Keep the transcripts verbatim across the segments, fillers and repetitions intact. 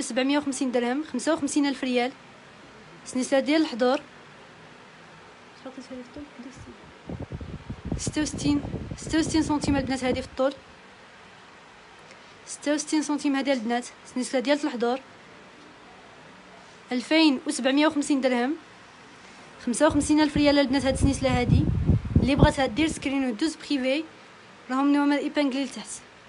وسبعمية وخمسين درهم، خمسة وخمسين الف ريال. سنسلة ديال الحضور ستة وستين ستة وستين سنتيم البنات هذه في الطول، ستة وستين سنتيم هذه البنات. سنسلة ديال الحضور ألفين وسبعمية وخمسين درهم، خمسة وخمسين الف ريال البنات. هاد السنسلة هادي اللي بغاتها دير سكرين ودوز بريفي راهم نوامر ايبانغلي لتحت.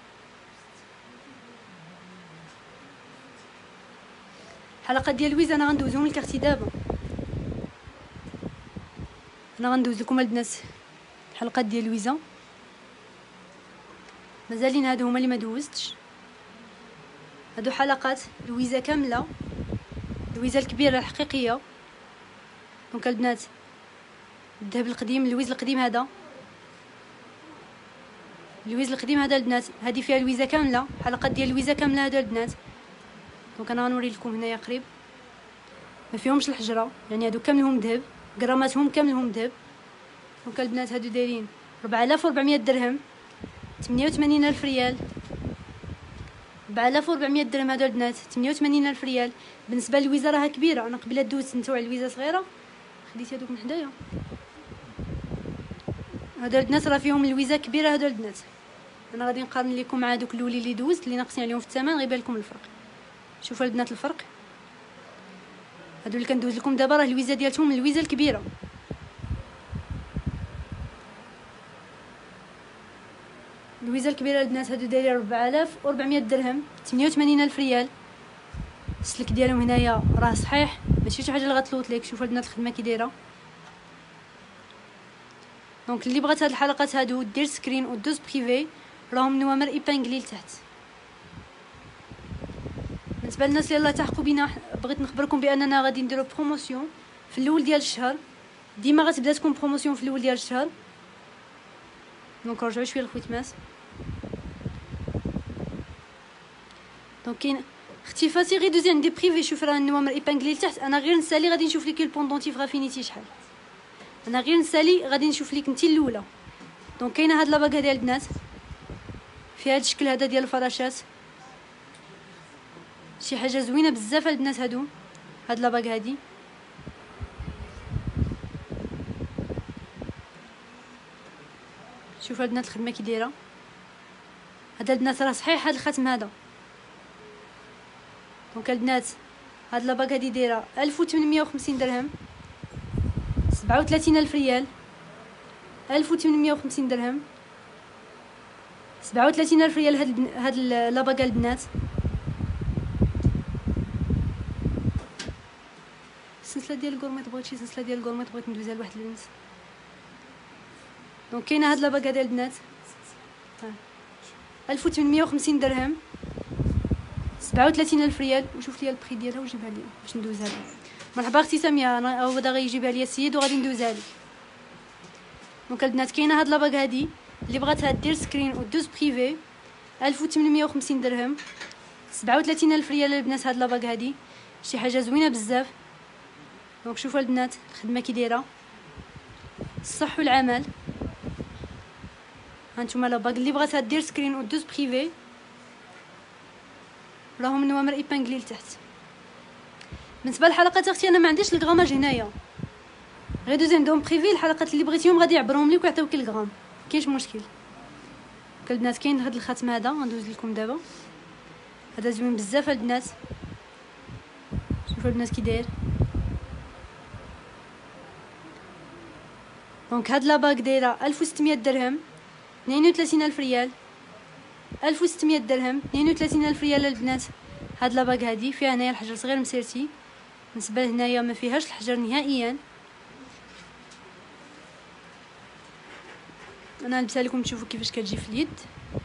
الحلقه ديال لويز انا غندوزهم الكارتي دابا، انا غندوز لكم البنات الحلقات ديال لويزا، مازالين هادو هما اللي ما دوزتش. هادو حلقات لويزا كامله، لويزا الكبيره الحقيقيه. دونك البنات الذهب القديم، لويز القديم هذا، لويز القديم هذا البنات. هذه فيها لويزا كامله، حلقات ديال لويزا كامله هادو البنات. دونك انا غنوري لكم هنايا قريب، ما فيهمش الحجره، يعني هادو كاملهم ذهب، غراماتهم كاملهم ذهب. دونك البنات هادو دايرين أربعة آلاف وأربعمية درهم، ثمانية وثمانين الف ريال. أربعة آلاف وأربعمية درهم هادو البنات، ثمانية وثمانين الف ريال. بالنسبه للويزا راها كبيره، انا قبيله دوزت نتوع لويزا صغيره خديت هادوك من حدايا. هادو البنات راه فيهم لويزا كبيره هادو البنات. انا غادي نقارن لكم مع هادوك الاولي اللي دوزت اللي ناقصين عليهم في الثمن، غيبان لكم الفرق. شوفوا البنات الفرق، هادو اللي كندوز لكم دابا راه اللويزا ديالتهم اللويزا الكبيره. اللويزا الكبيره البنات هادو دايرين أربعة آلاف وأربعمية درهم، ثمانية وثمانين الف ريال. السلك ديالهم هنايا راه صحيح، ماشي شي حاجه اللي غتلوط ليك. شوفوا البنات الخدمه كي دايره. دونك اللي بغات هاد الحلقات هادو دير سكرين ودوز بريفي راهم نوامر ايبانغلي لتحت. بالنسبه للناس اللي لاحقوا بينا، بغيت نخبركم باننا غادي نديرو بروموسيون في الاول ديال الشهر. ديما غتبدا تكون بروموسيون في الاول ديال الشهر. دونك رجعوا شويه الختمات. دونك كاين اختفاسي غير دوزي عندي بريفي. شوف راه النوامر ايبانغلي لتحت. انا غير نسالي غادي نشوف لك البوندونتيف غافينيتي شحال. انا غير نسالي غادي نشوف لك نتي الاولى. دونك كاينه هاد لاباغ ديال البنات فيها هاد الشكل هذا ديال الفراشات، شي حاجه زوينه بزاف البنات. هادو هاد لاباغ هادي شوفوا البنات الخدمه كي دايره. هذا البنات راه صحيح هاد الختم هذا. دونك البنات هاد لاباغ هادي دايره ألف وثمنمية وخمسين درهم، سبعة وثلاثين الف ريال. ألف وثمنمية وخمسين درهم، سبعة وثلاثين الف ريال. هاد البن... هاد لاباغ البنات. السلسله ديال الكورميط، بغيت شي سلسله ديال الكورميط بغيت ندوزها لواحد البنت. دونك كاينه هاد لاباغ ديال البنات ألف وثمنمية وخمسين درهم، سبعة وثلاثين الف ريال. وشوف لي البري ديالها وجيبها لي باش ندوزها لها. مرحبا اختي ساميه، انا هو دا غيجيبها لي السيد وغادي ندوزها لي. دونك البنات كاينه هاد لاباغ هادي اللي بغاتها دير سكرين ودوز بريفي ألف وثمنمية وخمسين درهم، سبعة وثلاثين الف ريال البنات. هاد لاباغ هادي شي حاجه زوينه بزاف. دونك شوفوا البنات الخدمه كي دايره، الصح والعمل. هانتوما لاباغ اللي بغاتها دير سكرين ودوز بريفي راهم نوامر ايبانغلي لتحت. بالنسبه للحلقات اختي انا ما عنديش الغراماج هنايا، غير دوزي عندهم بريفي. الحلقات اللي بغيتيهم غادي يعبرهم لك ويعطيوك الغرام، كاينش مشكل. البنات كاين هاد الخاتم هذا غندوز لكم دابا، هذا زوين بزاف البنات. شوفوا البنات كي داير. دونك هاد لاباغ دايره ألف وستمية درهم، اثنين وثلاثين الف ريال. ألف وستمية درهم، اثنين وثلاثين الف ريال البنات. هاد لاباغ هادي فيها هنايا الحجر صغير مسيرتي، بالنسبه لهنايا ما فيهاش الحجر نهائيا. انا نلبسها لكم تشوفوا كيفاش كتجي في اليد.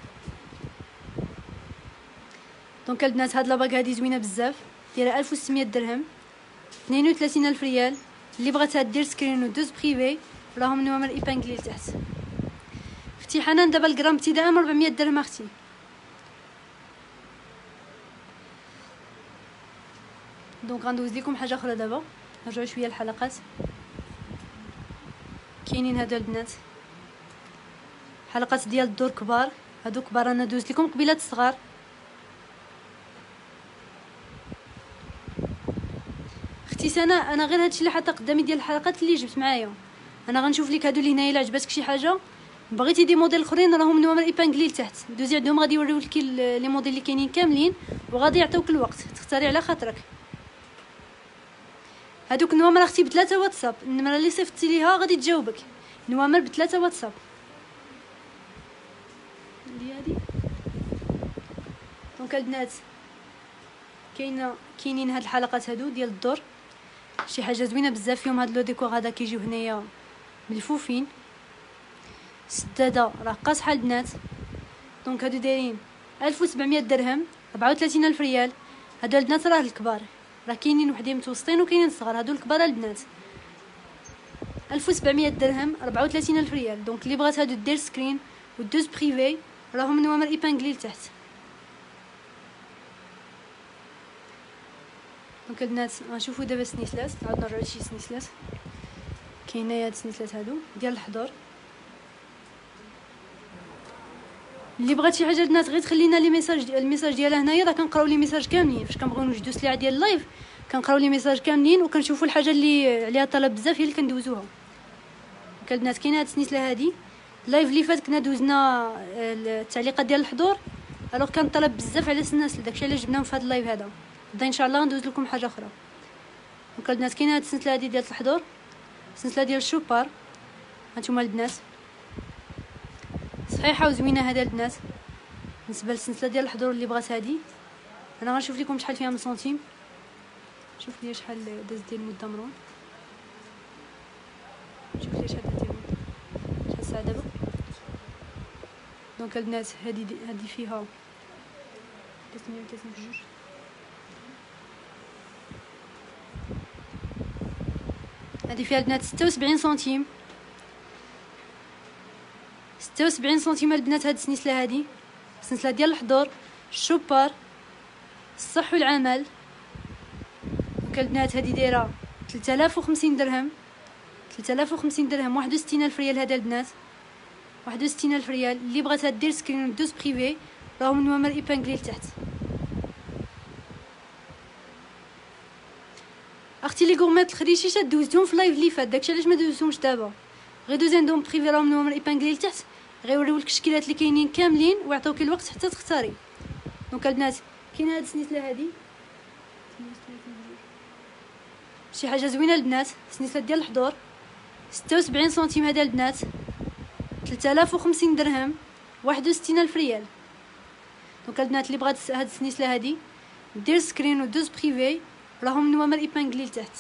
دونك البنات هاد لاباغ هادي زوينه بزاف، دايره ألف وستمية درهم، اثنين وثلاثين الف ريال. اللي بغاتها دير سكرين ودوز بريفي راهم نوامر ايبانغلي لتحت. اختي حنان دابا الغرام ابتداء أربعمية درهم اختي. دونك غندوز لكم حاجه اخرى دابا، نرجعوا شويه الحلقات. كاينين هادو البنات حلقات ديال الدور كبار، هادو كبار انا دوزت لكم قبيله الصغار. اختي سناء، انا غير هادشي اللي حاطه قدامي ديال الحلقات اللي جبت معايا. انا غنشوف لك هادو اللي هنايا الا عجبتك شي حاجه. بغيتي دي موديل اخرين راهم نوامر ايبانغلي لتحت، دوزي عندهم غادي يوريو لك لي موديل اللي كاينين كاملين وغادي يعطيوك الوقت تختاري على خاطرك. هادوك نوامر اختي بثلاثه واتساب، النمره اللي صيفطتي ليها غادي تجاوبك. نوامر بثلاثه واتساب اللي هادي. دونك البنات كاينه كاينين هاد الحلقات هادو ديال الدور، شي حاجه زوينه بزاف فيهم. هاد لو ديكور هذا كيجيو هنايا ملفوفين، سداده راه قاصحه البنات. دونك هادو دايرين ألف وسبعمية درهم، أربعة وثلاثين ألف ريال. هادو البنات راه الكبار، راه كاينين وحدين متوسطين وكاينين صغار. هادو الكبار البنات ألف وسبعمية درهم، أربعة وثلاثين ألف ريال. دونك اللي بغات هادو دير سكرين ودوز بريفي راهم نوامر ايبانغلي لتحت. دونك البنات غنشوفو دابا السنيسلات، نعاود نرجعو شي سنيسلات. كاينه هاد السنيسلات هادو ديال الحضور. اللي بغات شي حاجه البنات غير تخلينا لي ميساج، الميساج ديالها هنايا راه كنقراو لي ميساج كاملين. فاش كنبغيو نوجدو سلعه ديال اللايف كنقراو لي ميساج كاملين وكنشوفوا الحاجه اللي عليها طلب بزاف هي اللي كندوزوها. دونك البنات كاينه هاد السنيسله هادي. اللايف اللي فات كنا دوزنا التعليقات ديال الحضور، الوغ كان طلب بزاف على الناس، داكشي علاش جبناهم في هاد اللايف هذا. غدا ان شاء الله غندوز لكم حاجه اخرى. دونك البنات كاينه هاد السلسله هادي ديال الحضور، السلسله ديال الشوبار. هانتوما البنات صحيحه وزوينه هذا البنات. بالنسبه للسلسله ديال الحضور اللي بغات هادي، انا غنشوف لكم شحال فيها من سنتيم. شوف لي شحال داز ديال المده مرون، شوف لي شحال داز ديال المده، شحال الساعه دابا. دونك البنات هادي هادي فيها ثلاثمية وثلاثين بجوج. هادي فيها البنات ستة وسبعين سنتيم، ستة وسبعين سنتيم البنات. هاد السنسله هادي السنسله ديال الحضور الشوبار الصح والعمل. دونك البنات هادي دايره ثلاثة آلاف وخمسين درهم، ثلاثة آلاف وخمسين درهم، واحد وستين ألف ريال. هذا البنات واحد وستين ألف ريال. اللي بغاتها دير سكرين ودوز بريفي راهم نوامر ايبانغلي لتحت. اختي لي غورميت الخريشيشه دوزتهم في اللايف اللي فات، داكشي علاش ما دوزتهمش دابا. غير دوزي عندهم بريفي راهم نوامر ايبانغلي لتحت، غيوريولك الشكلات اللي كاينين كاملين ويعطوك الوقت حتى تختاري. دونك البنات كاينه هاد السنسله هادي شي حاجه زوينه البنات، سنسله ديال الحضور ستة وسبعين سنتيم. هذا البنات ثلاثة آلاف وخمسين درهم، واحد وستين ألف ريال. دونك البنات اللي بغات هاد السنسله هادي دير سكرين ودوز بريفي راهم نوامر ايبانغلي لتحت.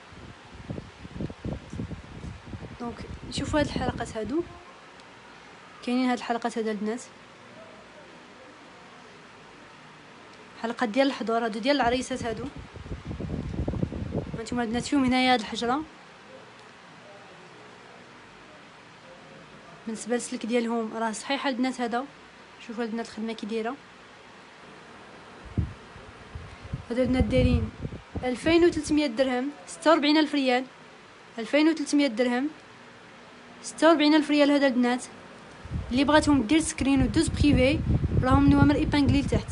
دونك شوفوا هاد الحلقات هادو، كاينين هاد الحلقات هذا البنات، حلقات ديال الحضور هادو ديال العريسات هادو. هانتوما البنات فيهم هنايا هاد الحجره. بالنسبه للسلك ديالهم راه صحيحه البنات. هذا شوفوا البنات الخدمه كي دايره. هادو البنات دايرين ألفين وثلاثمية درهم، ستة وأربعين ألف ريال. ألفين وثلاثمية درهم، ستة وأربعين ألف ريال. هذا البنات اللي بغاتهم دير سكرين ودوز بريفي راهم نوامر ايبانغلي لتحت.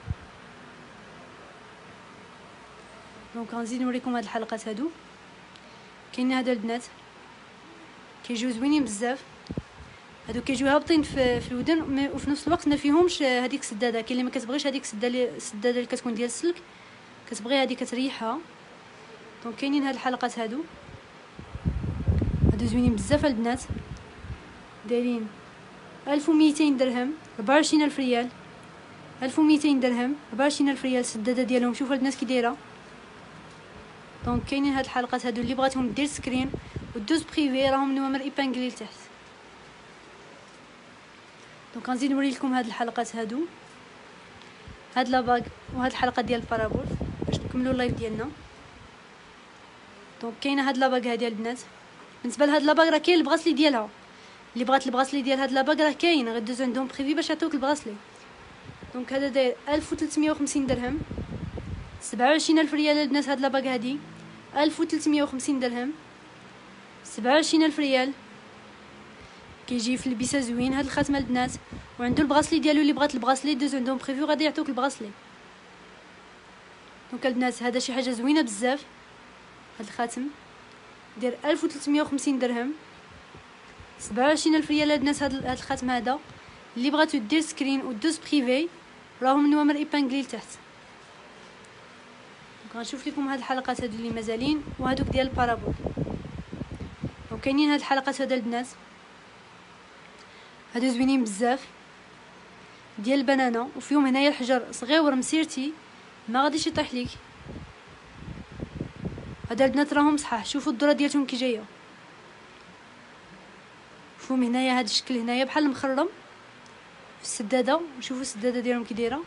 دونك غنزيد نوريكم هاد الحلقات هادو. كاينين هادو البنات كيجيو زوينين بزاف. هادو كيجيو هابطين في, في الودن وفي نفس الوقت ما فيهمش هذيك السداده. كاين اللي ما كتبغيش هذيك السداده السداده اللي كتكون ديال السلك، كتبغي هذه كتريحها. دونك كاينين هاد الحلقات هادو هادو زوينين بزاف البنات، دايرين ألف ومئتين درهم، أربعة وعشرين ألف ريال. ألف ومئتين درهم، أربعة وعشرين ألف ريال السداده ديالهم. شوفوا البنات كي دايره. دونك كاينين هاد الحلقات هادو اللي بغاتهم دير سكرين ودوز بريفي راهم نوامر ايبانغلي لتحت. دونك غنزيد نوري لكم هاد الحلقات هادو، هاد لاباغ وهاد الحلقه ديال البارابول باش نكملوا اللايف ديالنا. دونك كاينه هاد لاباغ هادي البنات. بالنسبه لهاد لاباغ راه كاين البغاسلي ديالها، اللي بغات البغاسلي ديال هاد لاباغ راه كاين، غير دوز عندهم بريفي باش يعطيوك البغاسلي. دونك هذا داير ألف وثلاثمية وخمسين درهم، سبعة وعشرين ألف ريال البنات. هاد لاباغ هادي ألف وثلاثمية وخمسين درهم، سبعة وعشرين ألف ريال. كيجي في لبسه زوين هاد الخاتمه البنات، وعنده البغاسلي ديالو. اللي بغات البغاسلي دوز عندهم بريفيو غادي يعطوك البغاسلي. دونك البنات هذا شي حاجه زوينه بزاف. هاد الخاتم دير ألف وثلاثمية وخمسين درهم. سبعة وعشرين ألف ريال البنات. هاد هاد الخاتم هذا اللي بغاتو دير سكرين ودوز بريفي راهم النوامر ايبانغلي لتحت. غنشوف لكم هاد الحلقات هادو اللي مازالين وهادوك ديال البارابول. وكاينين هاد الحلقات هذا البنات هادو زوينين بزاف ديال البنانه، وفيهم هنايا الحجر صغيور مسيرتي ما غاديش يطيح ليك. هذا البنات راهم صحاح. شوفوا الذره ديالهم كي جايه. شوفوا هنايا هاد الشكل هنايا بحال المخرم في السداده. وشوفوا السداده ديالهم كي دايره.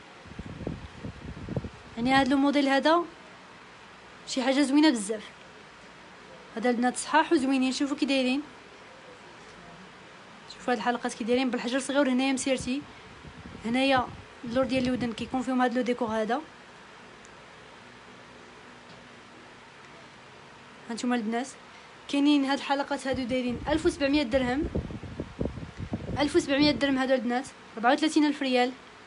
يعني هاد لو موديل هذا شي حاجه زوينه بزاف. هذا البنات صحاح وزوينين. شوفوا كي دايرين. شوفوا هاد الحلقات كي دايرين بالحجر صغير هنايا مسيرتي. هنايا اللور ديال الودن كيكون فيهم هاد لو ديكور هذا. هانتوما البنات كاينين هاد الحلقات هادو دايرين ألف وسبعمية درهم. ألف وسبعمية درهم هادو البنات. أربعة وثلاثين ألف ريال.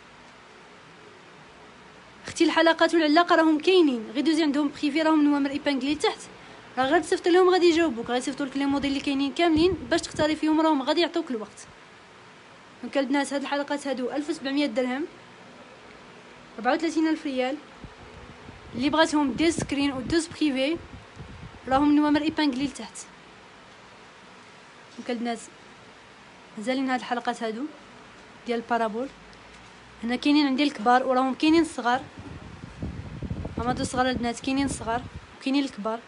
اختي الحلقات والعلاقه راهم كاينين، غير دوزي عندهم بريفي راهم نوامر ايبانغلي تحت. راه غير تصيفط لهم غادي يجاوبوك، غادي يصيفطوا لك لي موديل اللي كاينين كاملين باش تختاري فيهم، راهم غادي يعطوك الوقت. دونك البنات هاد الحلقات هادو ألف وسبعمية درهم. أربعة وثلاثين ألف ريال. اللي بغاتهم دير سكرين ودوز بريفي راهم نوامر ايبانغلي لتحت. دونك البنات مازالين هاد الحلقات هادو ديال البارابول. هنا كاينين عندي الكبار وراهم كاينين الصغار. هما هادو الصغار البنات كاينين الصغار وكاينين الكبار.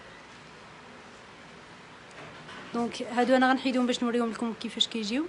دونك هادو انا غنحيدهم باش نوريهم لكم كيفاش كيجيو.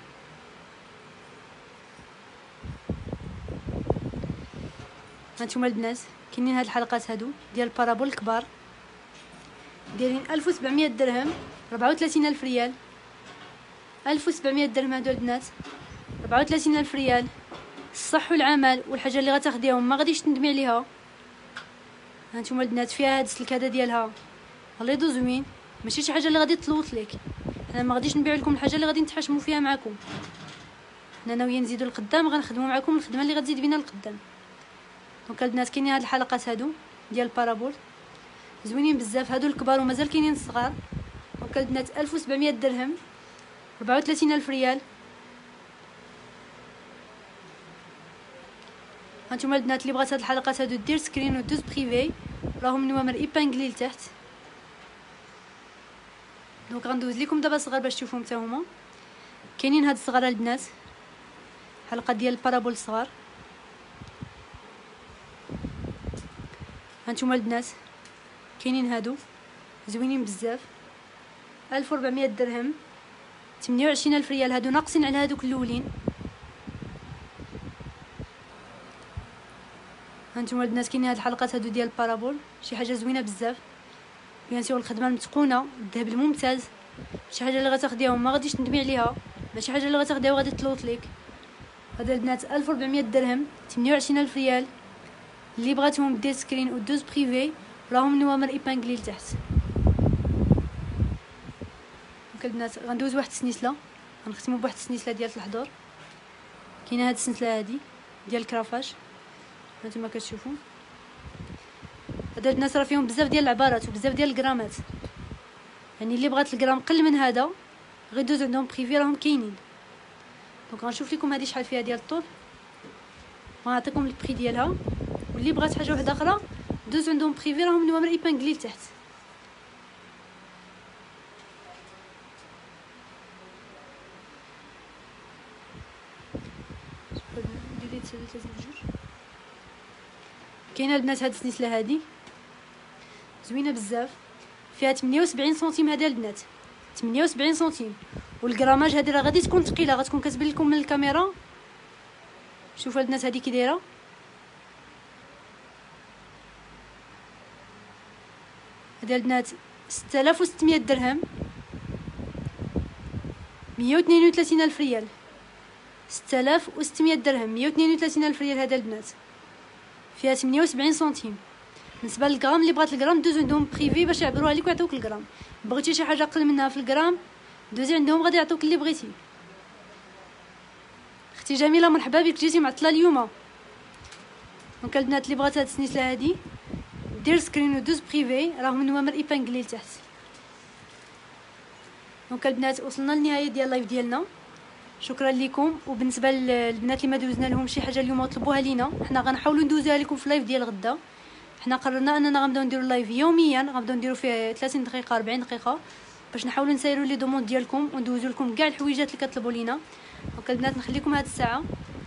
هانتوما البنات كاينين هاد الحلقات هادو ديال البارابول الكبار دايرين ألف وسبعمية درهم. أربعة وثلاثين ألف ريال. ألف وسبعمية درهم هادو البنات. أربعة وثلاثين ألف ريال. الصح والعمل والحاجه اللي غتاخديهم ما غاديش تندمي عليها. هانتوما البنات فيها هاد السلكاده ديالها غليظ زوين، ماشي شي حاجه اللي غادي تلوط ليك. انا ما غاديش نبيع لكم الحاجه اللي غادي نتحاشموا فيها معكم. حنا ناويين نزيدوا لقدام، غنخدموا معكم الخدمه اللي غتزيد بينا لقدام. دونك البنات كاينين هاد الحلقات هادو ديال البارابول زوينين بزاف. هادو الكبار ومازال كاينين الصغار. دونك البنات ألف وسبعمية درهم. أربعة وثلاثين ألف ريال. هانتوما البنات اللي بغات هاد الحلقات هادو دير سكرين ودوز بريفي راهم نوامر ايبانغلي لتحت. دونك غندوز لكم دابا صغار باش تشوفوهم حتى هما. كاينين هاد الصغار البنات حلقه ديال البارابول الصغار. هانتوما البنات كاينين هادو زوينين بزاف. ألف وربعمية درهم. ثمانية وعشرين ألف ريال. هادو ناقصين على هادوك الاولين. هانتوما البنات كاينين هاد الحلقات هادو ديال البارابول شي حاجه زوينه بزاف. بيان سور الخدمه المتقونه، الذهب الممتاز، شي حاجه اللي غتاخديها ما غاديش تندمي عليها، ماشي حاجه اللي غتاخديها وغادي تلوط ليك. هذا البنات ألف وربعمية درهم. ثمانية وعشرين ألف ريال. اللي بغاتهم دير سكرين ودوز بريفي راهم نوامر ايبانغلي لتحت. دونك البنات غندوز واحد السنيسله، غنختموا بواحد السنيسله ديال الحضور. كاينه هاد السنسله هادي ديال الكرافاج هانتوما كتشوفوا. هاد البنات راه فيهم بزاف ديال العبارات وبزاف ديال الجرامات، يعني اللي بغات الجرام قل من هذا غير دوز عندهم بريفي راهم كاينين. دونك غنشوف لكم هذه شحال فيها ديال الطول وغنعطيكم البري ديالها. واللي بغات حاجه واحده اخرى دوز عندهم بريفي راهم نوامر ايبانغلي لتحت. كاينه البنات هاد السنسله هادي زوينه بزاف، فيها ثمانية وسبعين سنتيم. هذا البنات ثمانية وسبعين سنتيم. والجراماج هادي راه غادي تكون ثقيله، غتكون كتبان لكم من الكاميرا. شوفوا البنات هادي كي دايره. هذا البنات ستة آلاف وستمية درهم. مية واثنين وثلاثين ألف ريال. ستة آلاف وستمية درهم. مية واثنين وثلاثين ألف ريال. هذا البنات فيها ثمانية وسبعين سنتيم. بالنسبه للغرام اللي بغات الغرام دوز عندهم بريفي باش يعبروها لك ويعطوك الغرام. بغيتي شي حاجه اقل منها في الغرام دوزي عندهم غادي يعطوك اللي بغيتي. اختي جميله مرحبا بك، جيتي معطله اليوم. دونك البنات اللي بغات هاد السنسله هادي دير سكرين ودوز بريفي راهم نوامر ايبانغلي لتحت. دونك البنات وصلنا للنهايه ديال اللايف ديالنا، شكرا لكم. وبالنسبه للبنات اللي ما دوزنا لهم شي حاجه اليوم طلبوها لينا، حنا غنحاولوا ندوزها لكم في اللايف ديال غدا. حنا قررنا اننا غنبداو نديروا اللايف يوميا، غنبداو نديروا فيه ثلاثين دقيقه أربعين دقيقه باش نحاولوا نسيروا لي دوموند ديالكم وندوزوا لكم كاع الحويجات اللي كطلبوا لينا. دونك البنات نخليكم هاد الساعه،